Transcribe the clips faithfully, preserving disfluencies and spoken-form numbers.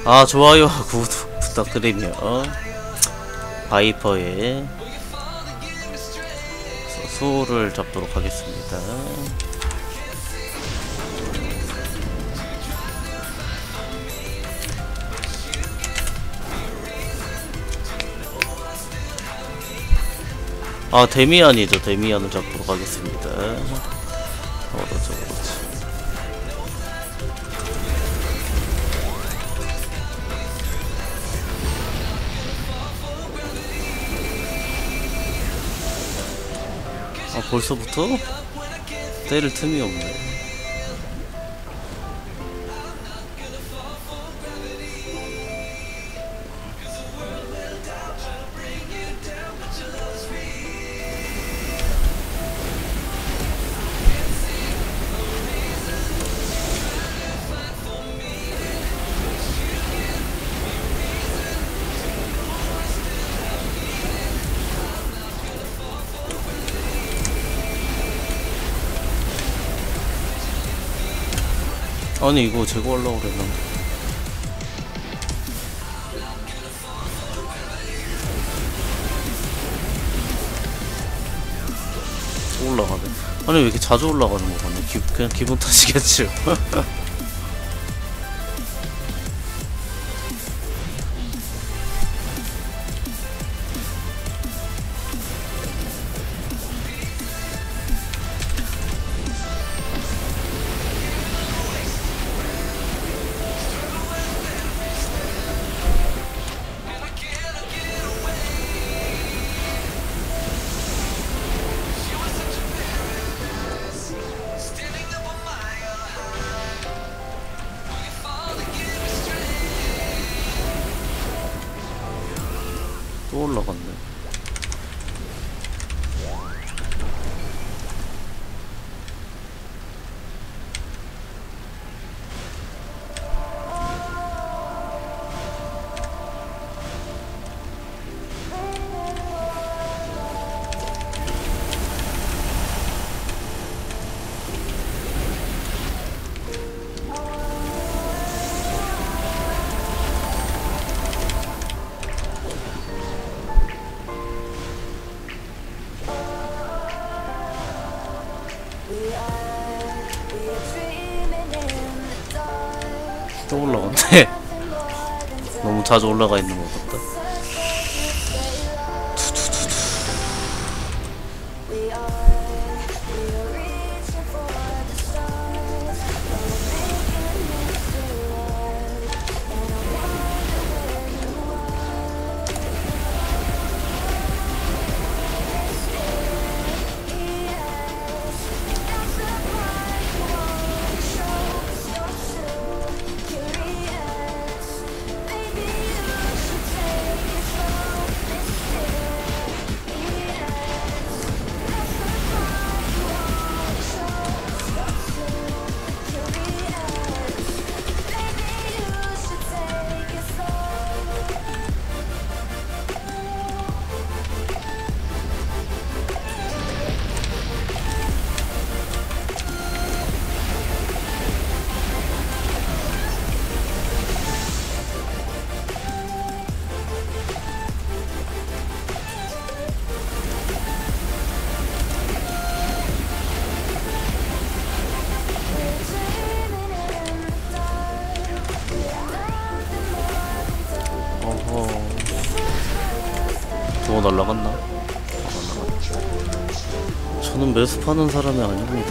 아 좋아요와 구독 부탁드리며 바이퍼의 수호를 잡도록 하겠습니다. 아 데미안이죠. 데미안을 잡도록 하겠습니다. 그렇죠 그렇죠. 아 벌써부터? 때릴 틈이 없네. 아니 이거 제거하려고 그랬나? 또 올라가네. 아니 왜 이렇게 자주 올라가는 거 같네. 기, 그냥 기분 탓이겠지. 또 올라갔네. 또 올라갔네. 너무 자주 올라가 있는 것 같다. 또 날라갔나? 저는 매습하는 사람이 아닙니다.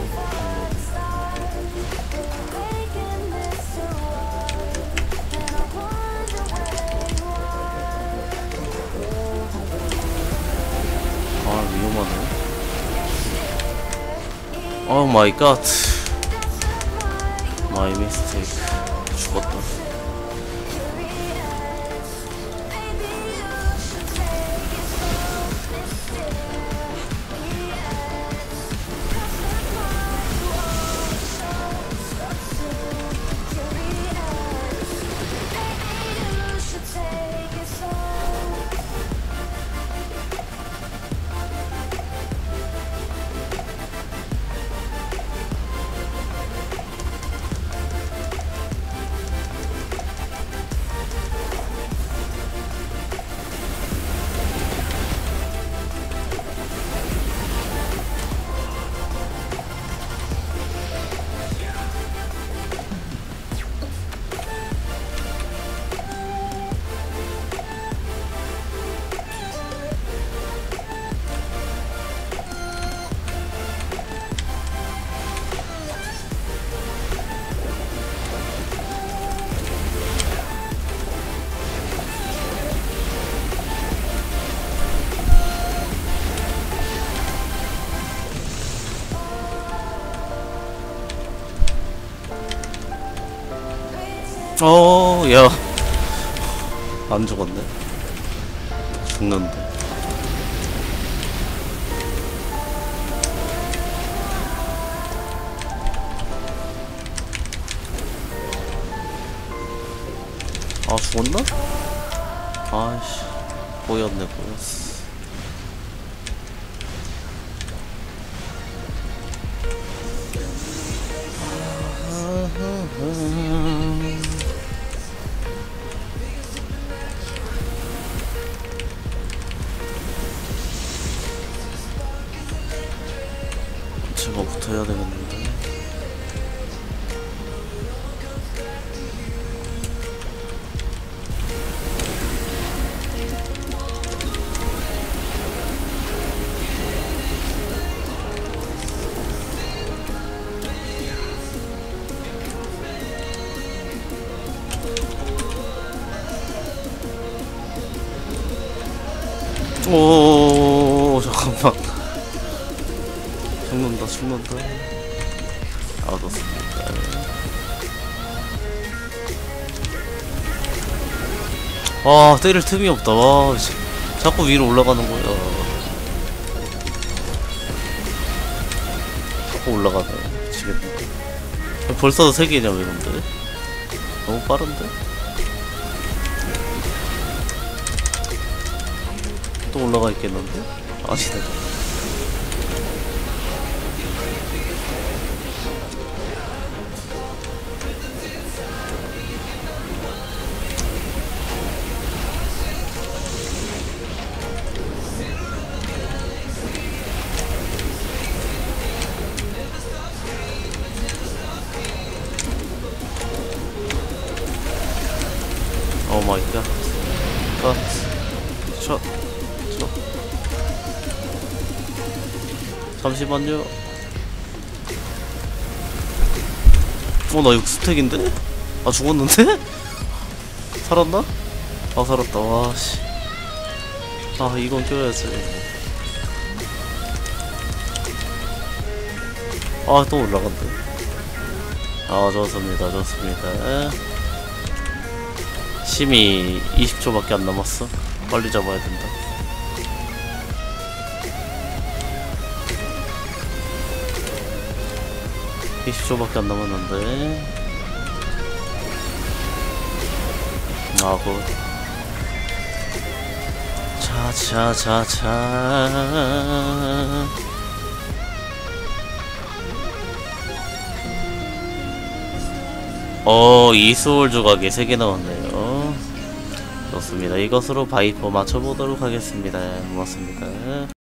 아 위험하네. 오 마이 갓. 마이 미스테이크. 죽었다. 어, 야. 안 죽었네. 죽는데. 아, 죽었나? 아이씨. 보였네, 보였어. 제가부터 해야 되겠는데. 오, 잠깐만. 죽는다, 죽는다. 아, 좋습니다. 아, 때릴 틈이 없다. 와, 자꾸 위로 올라가는 거야. 자꾸 올라가네. 미치겠네. 벌써도 세 개냐, 왜 근데? 너무 빠른데? 또 올라가 있겠는데? 아니네. 오 마이 갓. 컷. ช็ 잠시만요. 어, 나 이거 스택인데? 아, 죽었는데? 살았나? 아, 살았다. 와, 씨. 아, 이건 껴야지. 아, 또 올라간다. 아, 좋습니다. 좋습니다. 심이 이십 초밖에 안 남았어. 빨리 잡아야 된다. 이십 초밖에 안 남았는데. 아, 굿. 자자자자. 어, 이소울 조각이 세 개 나왔네요. 좋습니다. 이것으로 바이퍼 맞춰보도록 하겠습니다. 고맙습니다.